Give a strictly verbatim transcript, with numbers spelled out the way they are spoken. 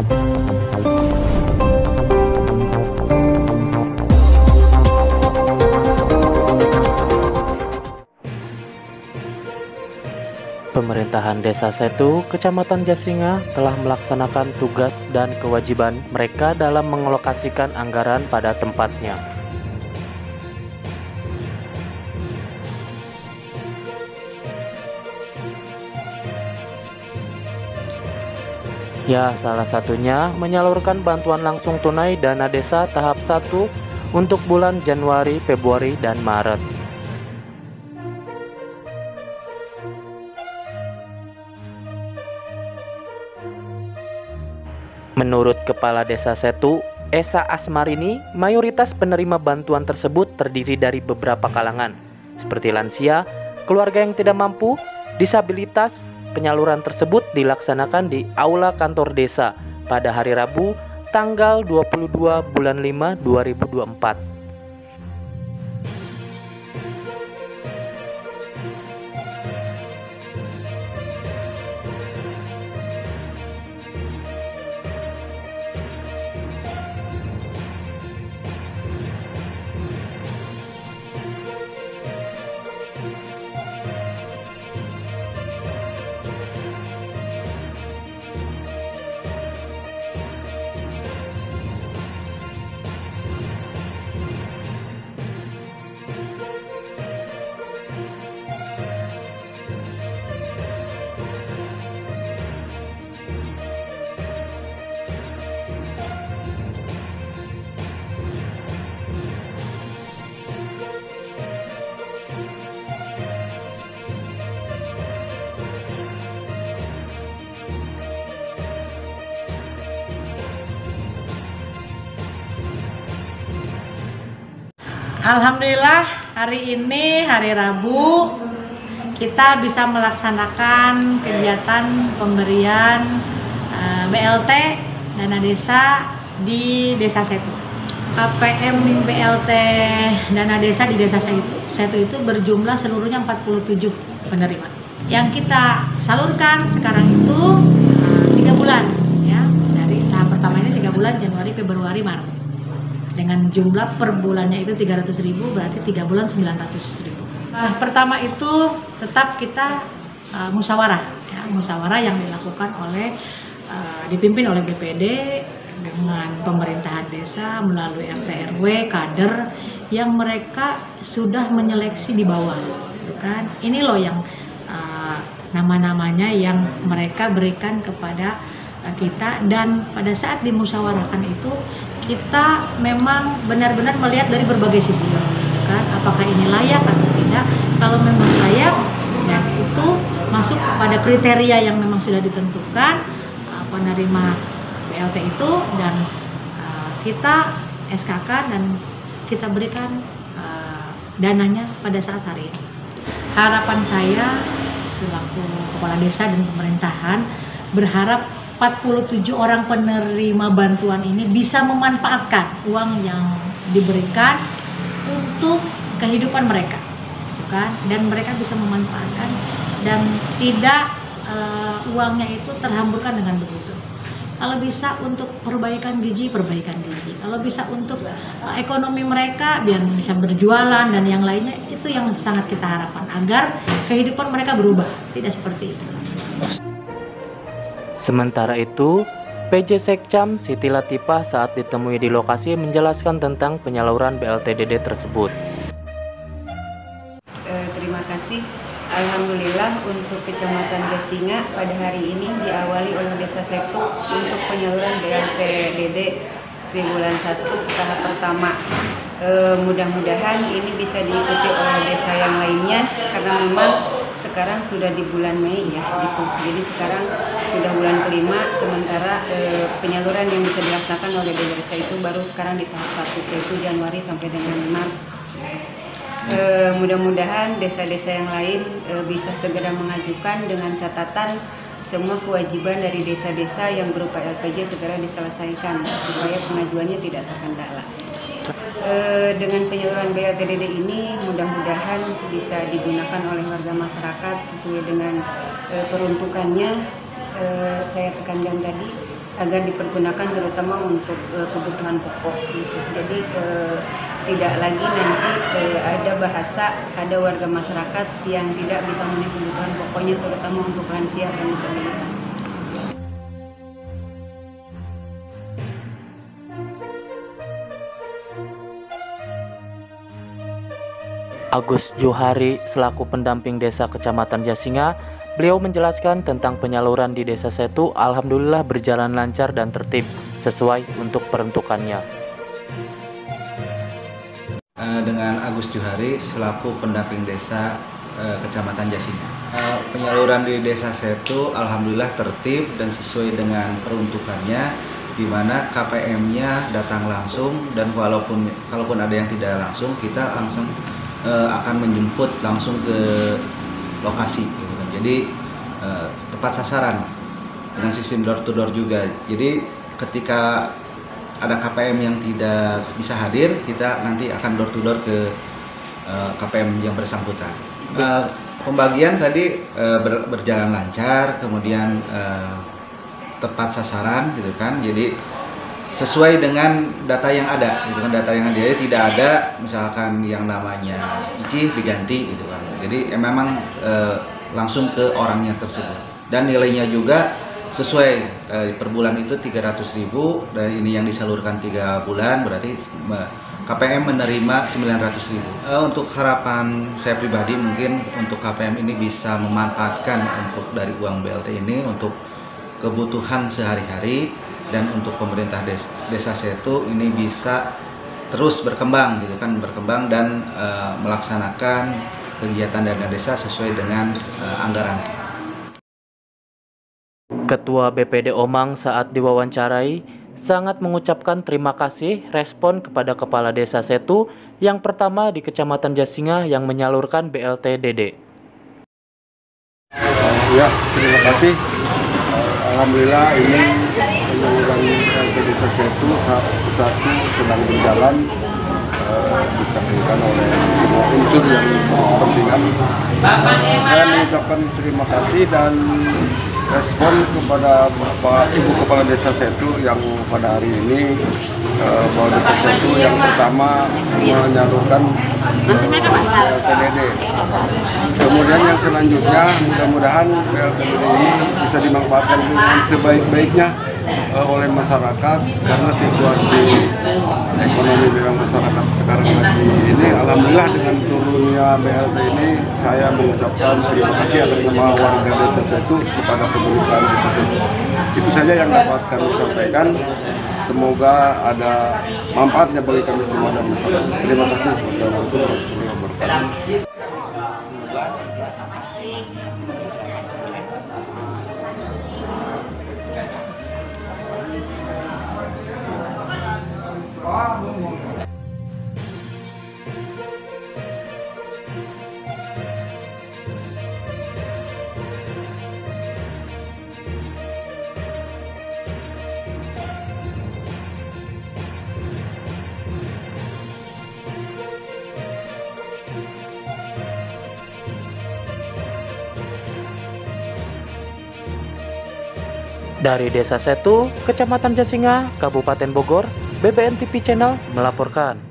Pemerintahan Desa Setu, Kecamatan Jasinga telah melaksanakan tugas dan kewajiban mereka dalam mengalokasikan anggaran pada tempatnya. Ya, salah satunya menyalurkan bantuan langsung tunai dana desa tahap satu untuk bulan Januari, Februari, dan Maret. Menurut Kepala Desa Setu, Esa Asmarini, mayoritas penerima bantuan tersebut terdiri dari beberapa kalangan, seperti lansia, keluarga yang tidak mampu, disabilitas. Penyaluran tersebut dilaksanakan di Aula Kantor Desa pada hari Rabu, tanggal dua puluh dua bulan lima dua ribu dua puluh empat. Alhamdulillah, hari ini hari Rabu kita bisa melaksanakan kegiatan pemberian uh, B L T dana desa di Desa Setu. K P M B L T dana desa di Desa Setu itu berjumlah seluruhnya empat puluh tujuh penerima. Yang kita salurkan sekarang itu tiga uh, bulan, ya, dari tahap pertama ini tiga bulan, Januari, Februari, Maret. Dengan jumlah per bulannya itu tiga ratus ribu, berarti tiga bulan sembilan ratus ribu. Nah, pertama itu tetap kita uh, musyawarah, ya, musyawarah yang dilakukan oleh uh, dipimpin oleh B P D dengan pemerintahan desa melalui R T R W, kader yang mereka sudah menyeleksi di bawah, gitu kan? Ini loh yang uh, nama-namanya yang mereka berikan kepada kita, dan pada saat dimusyawarahkan itu kita memang benar-benar melihat dari berbagai sisi, kan? Apakah ini layak atau tidak? Kalau memang layak, dan itu masuk pada kriteria yang memang sudah ditentukan penerima B L T itu, dan uh, kita S K K dan kita berikan uh, dananya pada saat hari ini. Harapan saya selaku kepala desa dan pemerintahan berharap empat puluh tujuh orang penerima bantuan ini bisa memanfaatkan uang yang diberikan untuk kehidupan mereka, kan? Dan mereka bisa memanfaatkan dan tidak uh, uangnya itu terhamburkan dengan begitu. Kalau bisa untuk perbaikan gizi, perbaikan gizi. Kalau bisa untuk uh, ekonomi mereka biar bisa berjualan dan yang lainnya, itu yang sangat kita harapkan agar kehidupan mereka berubah, tidak seperti itu. Sementara itu, P J Sekcam Siti Latifah saat ditemui di lokasi menjelaskan tentang penyaluran B L T D D tersebut. Eh, terima kasih. Alhamdulillah untuk Kecamatan Jasinga pada hari ini diawali oleh Desa Setu untuk penyaluran B L T D D di bulan satu tahap pertama. E, mudah-mudahan ini bisa diikuti oleh desa yang lainnya karena memang sekarang sudah di bulan Mei, ya, gitu. Jadi sekarang sudah bulan kelima, sementara e, penyaluran yang bisa dilaksanakan oleh desa itu baru sekarang di tahap satu, yaitu Januari sampai dengan Maret. E, mudah-mudahan desa-desa yang lain e, bisa segera mengajukan dengan catatan semua kewajiban dari desa-desa yang berupa L P J segera diselesaikan supaya pengajuannya tidak terkendala. E, dengan penyaluran B L T D D ini mudah-mudahan bisa digunakan oleh warga masyarakat sesuai dengan e, peruntukannya. E, saya tekankan tadi agar dipergunakan terutama untuk uh, kebutuhan pokok gitu. Jadi uh, tidak lagi nanti uh, ada bahasa ada warga masyarakat yang tidak bisa memenuhi kebutuhan pokoknya terutama untuk lansia dan disabilitas. Agus Johari selaku pendamping desa Kecamatan Jasinga, beliau menjelaskan tentang penyaluran di Desa Setu alhamdulillah berjalan lancar dan tertib sesuai untuk peruntukannya. Dengan Agus Johari selaku pendamping desa eh, Kecamatan Jasinga. Eh, penyaluran di Desa Setu alhamdulillah tertib dan sesuai dengan peruntukannya, di mana K P M-nya datang langsung, dan walaupun kalaupun ada yang tidak langsung, kita langsung eh, akan menjemput langsung ke lokasi gitu kan. Jadi eh, tepat sasaran dengan sistem door to door juga. Jadi ketika ada K P M yang tidak bisa hadir, kita nanti akan door to door ke uh, K P M yang bersangkutan. Uh, pembagian tadi uh, ber, berjalan lancar, kemudian uh, tepat sasaran gitu kan. Jadi sesuai dengan data yang ada, gitu kan, data yang ada. Jadi tidak ada misalkan yang namanya icih diganti gitu kan. Jadi eh, memang uh, langsung ke orangnya tersebut. Dan nilainya juga sesuai eh, per bulan itu tiga ratus ribu, dan ini yang disalurkan tiga bulan berarti K P M menerima sembilan ratus ribu. Eh, untuk harapan saya pribadi mungkin untuk K P M ini bisa memanfaatkan untuk dari uang B L T ini untuk kebutuhan sehari-hari, dan untuk pemerintah desa, desa Setu ini bisa terus berkembang gitu kan, berkembang dan eh, melaksanakan kegiatan dana desa sesuai dengan eh, anggaran. Ketua B P D Omang saat diwawancarai sangat mengucapkan terima kasih respon kepada Kepala Desa Setu yang pertama di Kecamatan Jasinga yang menyalurkan B L T D D. Uh, ya, terima kasih. Uh, Alhamdulillah ini penyaluran B L T Desa Setu satu sedang berjalan, uh, disampaikan oleh semua unsur yang berkepentingan. Saya mengucapkan terima kasih dan respon kepada Bapak Ibu Kepala Desa Setu yang pada hari ini uh, Kepala Desa Setu yang pertama menyalurkan uh, B L T D D. Kemudian yang selanjutnya mudah-mudahan B L T D D ini bisa dimanfaatkan dengan sebaik-baiknya uh, oleh masyarakat, karena situasi ekonomi dalam masyarakat sekarang lagi ini alhamdulillah dengan turunnya B L T ini saya mengucapkan terima kasih atas nama warga Desa Setu kepada pemerintahan Desa Setu. Itu saja yang dapat kami sampaikan. Semoga ada manfaatnya bagi kami semua dan masyarakat. Terima kasih. Wassalamualaikum warahmatullahi wabarakatuh. Dari Desa Setu, Kecamatan Jasinga, Kabupaten Bogor, B B N T V Channel melaporkan.